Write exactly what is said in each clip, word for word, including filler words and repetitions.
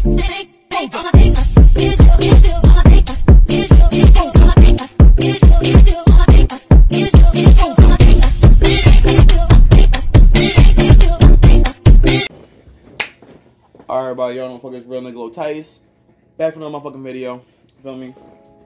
Alright, everybody, y'all know fuckers real nigga Lil Tice. Back for another motherfucking video. Feel me?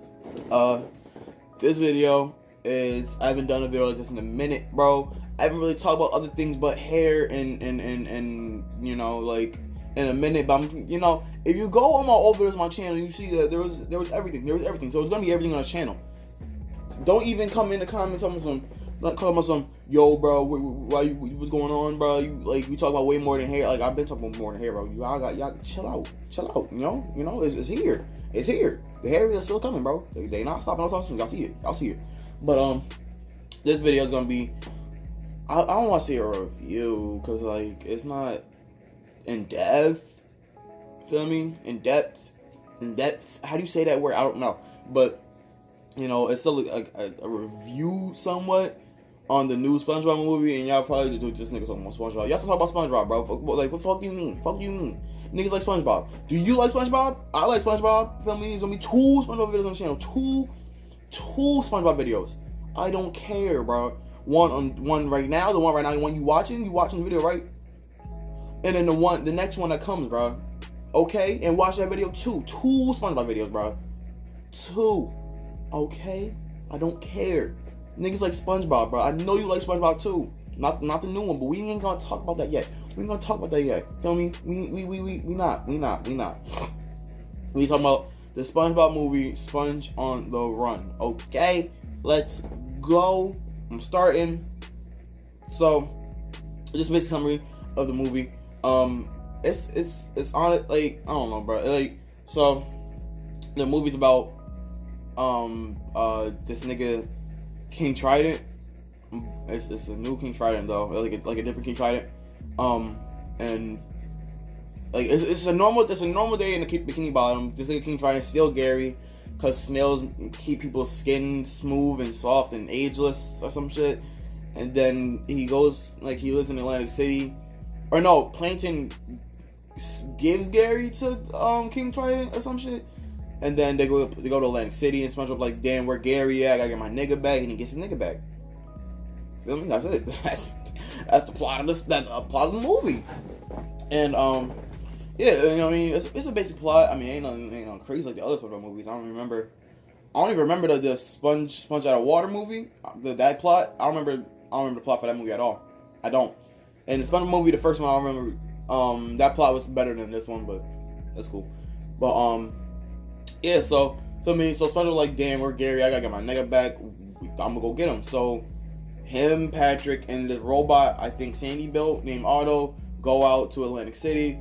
Uh, this video is, I haven't done a video like this in a minute, bro. I haven't really talked about other things but hair and, and, and, and you know, like, in a minute. But, I'm, you know, if you go on my old videos on my channel, you see that there was, there was everything. There was everything. So it's gonna be everything on the channel. Don't even come in the comments telling me some, not calling me some, yo, bro, why you, what's going on, bro? You like, we talk about way more than hair. Like, I've been talking about more than hair, bro. You, I got, y'all, chill out, chill out. You know, you know, it's, it's here, it's here. The hair is still coming, bro. They, they not stopping no time soon. Y'all see it, y'all see it. But um, this video is gonna be, I, I don't want to say a review, cause like it's not in depth. Feel me? In depth, in depth. How do you say that word? I don't know, but you know, it's still a, a, a review somewhat on the new SpongeBob movie, and y'all probably do just niggas talking about SpongeBob. Y'all still talk about SpongeBob, bro. Fuck, like, what the fuck do you mean? Fuck do you mean? Niggas like SpongeBob. Do you like SpongeBob? I like SpongeBob. Feel me? There's gonna be two SpongeBob videos on the channel. Two, two SpongeBob videos. I don't care, bro. One on one right now. The one right now. The one you watching. You watching the video, right? And then the one, the next one that comes, bro. Okay, and watch that video too. Two SpongeBob videos, bro. Two. Okay, I don't care. Niggas like SpongeBob, bro. I know you like SpongeBob too. Not not the new one, but we ain't gonna talk about that yet. We ain't gonna talk about that yet. Feel me? We we we we we not. We not. We not. We talking about the SpongeBob movie, Sponge on the Run. Okay, let's go. I'm starting. So, just basic summary of the movie. Um, it's it's it's on it. Like, I don't know, bro. Like, so the movie's about um uh this nigga King Trident. It's, it's a new King Trident though, like a, like a different King Trident. Um and like it's, it's a normal it's a normal day in the Bikini Bottom. This nigga King Trident still Gary, cause snails keep people's skin smooth and soft and ageless or some shit. And then he goes, like, he lives in Atlantic City, or no, Plankton gives Gary to um King Trident or some shit. And then they go they go to Atlantic City, and SpongeBob like, damn, where Gary at? I gotta get my nigga back, and he gets his nigga back. Feel me? That's it. That's that's the plot of this. That uh, plot of the movie. And um, yeah, you know what I mean, it's, it's a basic plot. I mean, ain't nothing, ain't nothing crazy like the other SpongeBob movies. I don't remember. I don't even remember the, the Sponge Sponge Out of Water movie. The that plot. I don't remember. I don't remember the plot for that movie at all. I don't. And the SpongeBob movie, the first one, I remember. Um, that plot was better than this one, but that's cool. But um. Yeah, so, feel me, so SpongeBob like, damn, where Gary? I gotta get my nigga back. I'm gonna go get him. So, him, Patrick, and the robot, I think Sandy built, named Otto, go out to Atlantic City,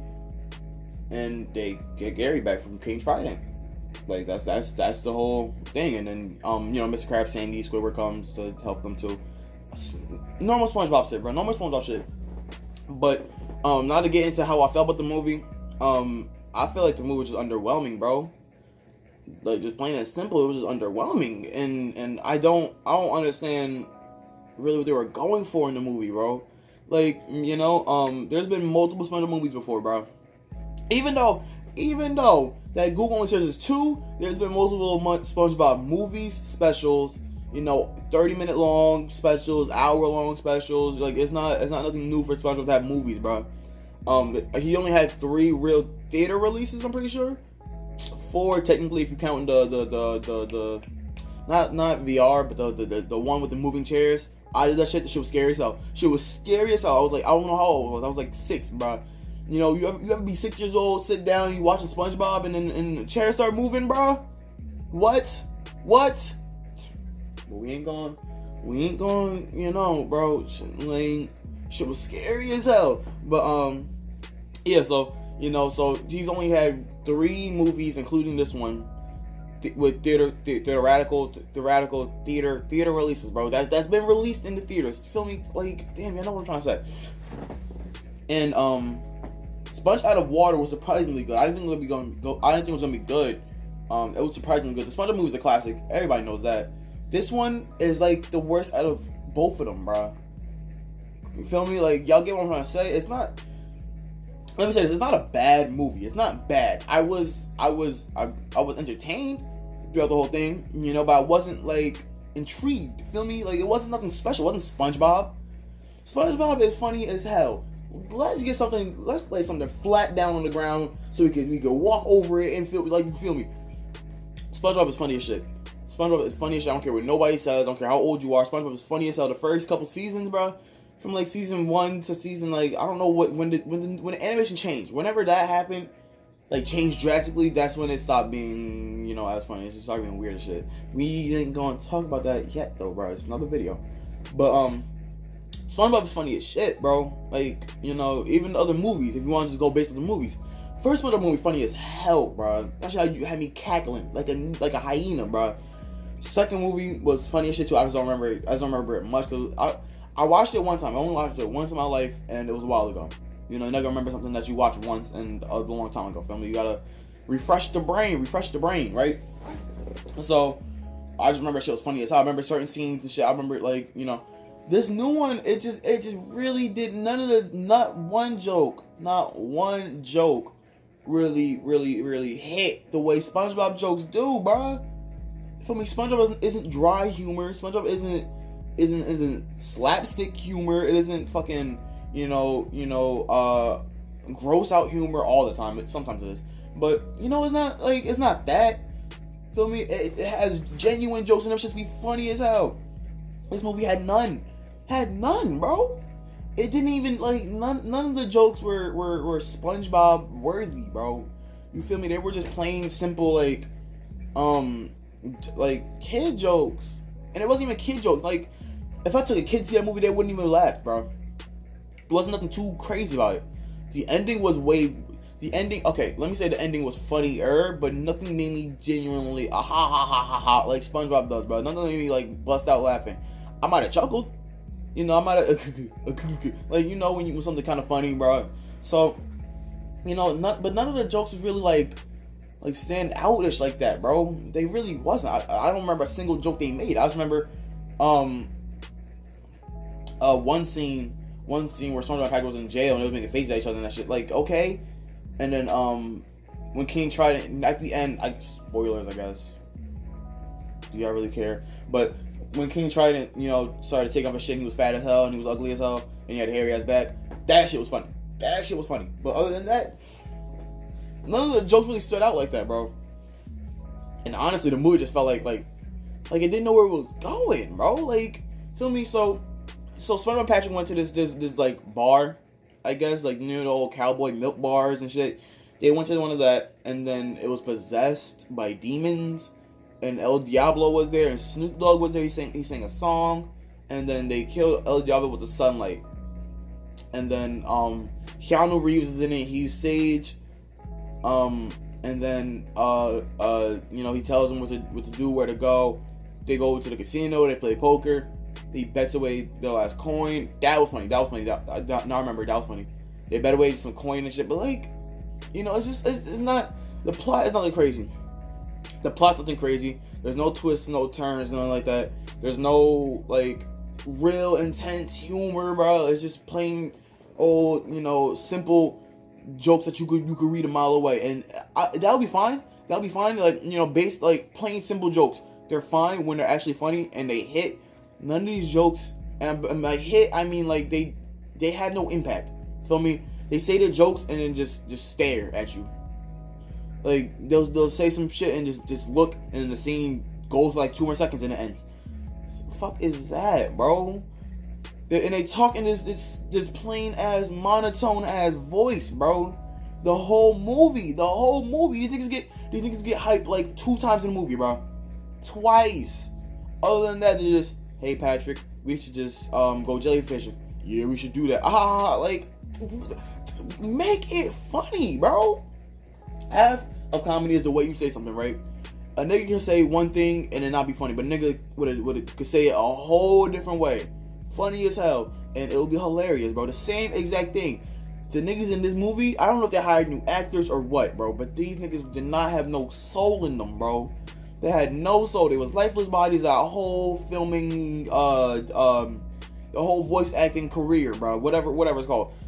and they get Gary back from King Trident. Like, that's that's that's the whole thing. And then, um, you know, Mister Krabs, Sandy, Squidward comes to help them too. Normal SpongeBob shit, bro. Normal SpongeBob shit. But, um, now to get into how I felt about the movie, um, I feel like the movie was just underwhelming, bro. Like, just plain and simple, it was just underwhelming, and and I don't I don't understand really what they were going for in the movie, bro. Like, you know, um, there's been multiple SpongeBob movies before, bro. Even though, even though that Google only says two, there's been multiple SpongeBob movies, specials, you know, thirty minute long specials, hour long specials. Like, it's not it's not nothing new for SpongeBob to have movies, bro. Um, he only had three real theater releases, I'm pretty sure. Four technically if you count the the the the, the not not V R, but the, the the one with the moving chairs. I did that shit. The shit was scary as hell. Shit was scary as hell. I was like, I don't know how old I was. I was like six, bro. You know, you ever, you ever be six years old, sit down, you watching SpongeBob, and then and the chairs start moving, bro? What? What? But we ain't going. We ain't going. You know, bro. Shit, like, shit was scary as hell. But um, yeah. So you know, so he's only had three movies, including this one, th with theater, th theoretical, theoretical theater, theater releases, bro. That that's been released in the theaters. Feel me? Like, damn, you know what I'm trying to say. And um, Sponge Out of Water was surprisingly good. I didn't think it would be going. Go, I didn't think it was gonna be good. Um, it was surprisingly good. The SpongeBob movie is a classic. Everybody knows that. This one is like the worst out of both of them, bro. You feel me? Like, y'all get what I'm trying to say? It's not. let me say this, it's not a bad movie. It's not bad. I was, I was, I, I was entertained throughout the whole thing, you know, but I wasn't like intrigued. Feel me? Like it wasn't nothing special. It wasn't SpongeBob. SpongeBob is funny as hell. Let's get something. Let's lay something flat down on the ground so we can we can walk over it and feel like you feel me. SpongeBob is funny as shit. SpongeBob is funny as shit. I don't care what nobody says. I don't care how old you are. SpongeBob is funny as hell. The first couple seasons, bro, from like season one to season like I don't know what when did when the, when the animation changed. Whenever that happened, like changed drastically. That's when it stopped being you know as funny. It just started being weird as shit. We ain't gonna talk about that yet though, bro. It's another video. But um, SpongeBob is funny as shit, bro. Like you know even the other movies. If you want to just go based on the movies. First SpongeBob movie funny as hell, bro. Actually, you had me cackling like a like a hyena, bro. Second movie was funny as shit too. I just don't remember. It. I just don't remember it much because I I watched it one time. I only watched it once in my life, and it was a while ago. You know, you're not gonna remember something that you watched once and a long time ago. Family, you gotta refresh the brain, refresh the brain, right? So I just remember shit was funny as hell. I remember certain scenes and shit. I remember like you know, this new one. It just it just really did none of the not one joke, not one joke. Really, really, really hit the way SpongeBob jokes do, bruh. For me, SpongeBob isn't, isn't dry humor. SpongeBob isn't isn't isn't slapstick humor. It isn't fucking you know you know uh gross out humor all the time. It sometimes it is, but you know it's not like it's not that. Feel me? It, it has genuine jokes and it just be funny as hell. This movie had none, had none, bro. It didn't even like none. None of the jokes were, were were SpongeBob worthy, bro. You feel me? They were just plain simple like, um, like kid jokes, and it wasn't even kid jokes. Like, if I took a kid to see that movie, they wouldn't even laugh, bro. There wasn't nothing too crazy about it. The ending was way. The ending, okay. Let me say the ending was funnier, but nothing made me genuinely ah ha ha ha ha ha like SpongeBob does, bro. Nothing made me like bust out laughing. I might have chuckled. You know, I might have, like, you know, when you was something kind of funny, bro. So, you know, not, but none of the jokes was really like, like stand outish like that, bro. They really wasn't. I, I don't remember a single joke they made. I just remember, um, uh, one scene, one scene where SpongeBob and Patrick was in jail and they was making faces at each other and that shit. Like, okay, and then um, when King tried it at the end, I spoilers, I guess. Do y'all really care? But when King tried it, you know, started to take off his shit, and he was fat as hell, and he was ugly as hell, and he had a hairy ass back. That shit was funny. That shit was funny. But other than that, none of the jokes really stood out like that, bro. And honestly, the movie just felt like, like, like it didn't know where it was going, bro. Like, feel me? So, so SpongeBob and Patrick went to this, this, this like bar, I guess, like near the old cowboy milk bars and shit. They went to one of that, and then it was possessed by demons. And El Diablo was there, and Snoop Dogg was there. He sang, he sang a song, and then they killed El Diablo with the sunlight. And then um, Keanu Reeves is in it. He's Sage. Um, and then uh, uh, you know, he tells them what to what to do, where to go. They go to the casino. They play poker. He bets away their last coin. That was funny. That was funny. That, that, now I remember that was funny. They bet away some coin and shit. But like, you know, it's just it's, it's not the plot is nothing crazy. The plot's nothing crazy. There's no twists, no turns, nothing like that. There's no like real intense humor, bro. It's just plain old, you know, simple jokes that you could you could read a mile away, and I, that'll be fine. That'll be fine. Like you know, based like plain simple jokes. They're fine when they're actually funny and they hit. None of these jokes, and, and by hit I mean like they they had no impact. Feel me? They say their jokes and then just just stare at you. Like they'll they'll say some shit and just just look, and then the scene goes for like two more seconds and it ends. What the fuck is that, bro? They're, and they talk in this this this plain ass monotone ass voice, bro. The whole movie, the whole movie. These niggas get these niggas get hyped like two times in the movie, bro. Twice. Other than that, they just, hey Patrick, we should just um go jellyfishing. Yeah, we should do that. Ah, like make it funny, bro. Half of comedy is the way you say something, right? A nigga can say one thing and it not be funny, but a nigga would it, would it, could say it a whole different way, funny as hell, and it'll be hilarious, bro. The same exact thing. The niggas in this movie, I don't know if they hired new actors or what, bro, but these niggas did not have no soul in them, bro. They had no soul. They was lifeless bodies. Our whole filming, uh, um, the whole voice acting career, bro. Whatever, whatever it's called.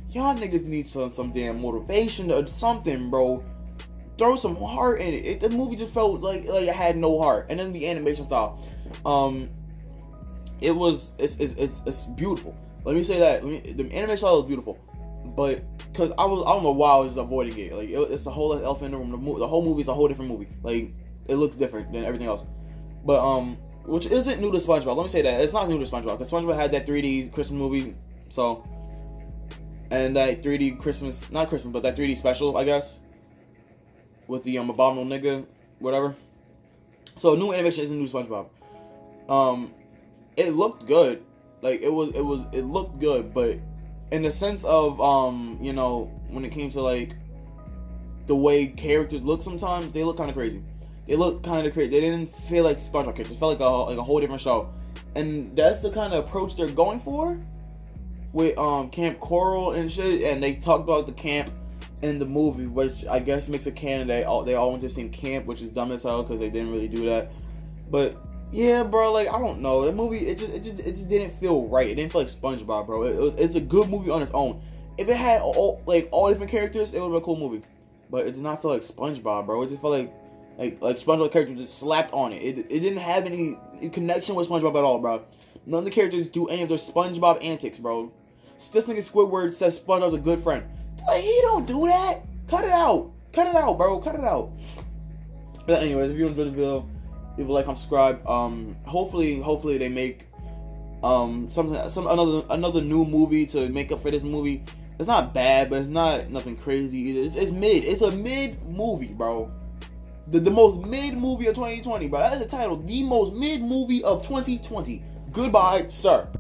y'all niggas need some some damn motivation or something, bro. Throw some heart in it. it. The movie just felt like like it had no heart. And then the animation style, um, it was it's it's it's, it's beautiful. Let me say that. Let me, the animation style was beautiful, but because I was I don't know why I was just avoiding it. Like it, it's a whole elephant in the room. The, mo- the whole movie is a whole different movie. Like it looks different than everything else. But um, which isn't new to SpongeBob. Let me say that it's not new to SpongeBob because SpongeBob had that three D Christmas movie. So and that three D Christmas, not Christmas, but that three D special, I guess, with the um abominable nigga, whatever. So new animation isn't new to SpongeBob. Um, it looked good. Like it was, it was, it looked good, but in the sense of um, you know, when it came to like the way characters look, sometimes they look kind of crazy. They look kind of crazy. They didn't feel like SpongeBob characters. It felt like a like a whole different show, and that's the kind of approach they're going for with um Camp Coral and shit. And they talked about the camp in the movie, which I guess makes it canon. They all they all went to the same camp, which is dumb as hell because they didn't really do that. But yeah, bro, like I don't know, the movie it just it just it just didn't feel right. It didn't feel like SpongeBob, bro. It, it, it's a good movie on its own. If it had all like all different characters, it would be a cool movie. But it did not feel like SpongeBob, bro. It just felt like like like SpongeBob character just slapped on it. It it didn't have any connection with SpongeBob at all, bro. None of the characters do any of their SpongeBob antics, bro. This nigga Squidward says SpongeBob's a good friend. Like, he don't do that. Cut it out. Cut it out, bro. Cut it out. But anyways, if you enjoyed the video, leave a like, comment, subscribe. Um, hopefully, hopefully they make um something, some another another new movie to make up for this movie. It's not bad, but it's not nothing crazy either. It's, it's mid. It's a mid movie, bro. The the most mid movie of twenty twenty, bro. That's the title. The most mid movie of twenty twenty. Goodbye, sir.